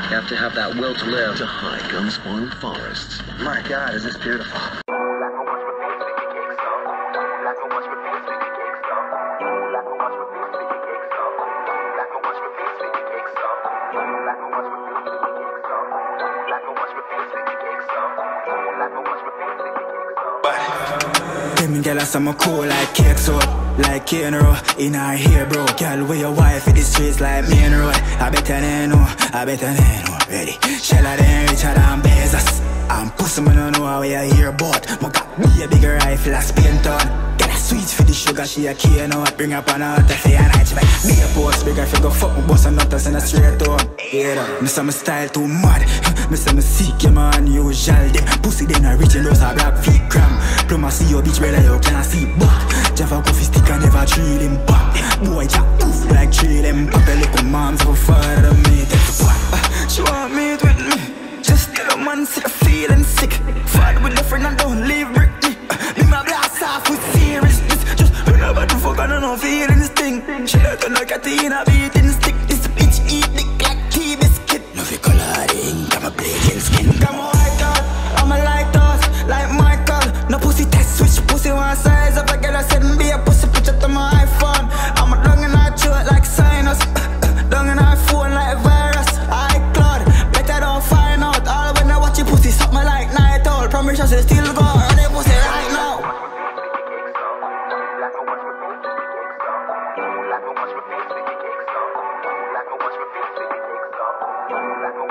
You have to have that will to live. To hike unspoiled forests. My God, is this beautiful. Them girl some cool like Cakesoap, like Cakesoap in her hair, bro. Girl, where your wife in the streets like me and road. I better than know, ready. Shell of them richer than Bezos. I'm pussy, me no know how you hear about. My got me a bigger rifle as paint on. Get a sweet for the sugar, she a key out. Bring up on her for your night. She like, me a post bigger if you go fuck me, boss and not us in a straight home. Yeah, me say my style too mad. Me say me seek your man, usual them. Pussy them not reaching those are black feet cram. Plum a see your bitch brother, you can't see back. Java coffee stick and never treat him back. Boy jack poof like treat them. Pop a little moms for father me take the pot. She want me with me. Just tell a man sick, feeling sick. Fad with the friend and don't leave brick me. Be my blast off with seriousness. Just run about the fuck and I don't feel anything. She let her look at the in a beating stick. This bitch eat dick like tea biscuit. No fi coloring, I'm a bleeding skin. Come on white out, I'm a light out, like Michael. No pussy test, switch pussy one size. If I get a send me a pussy picture to my iPhone. I'm a dung in her throat like sinus. Dung in her phone like virus. iCloud, better don't find out. All when I watch you pussy suck me like night owl. Promise I still go, or they pussy right now. Like a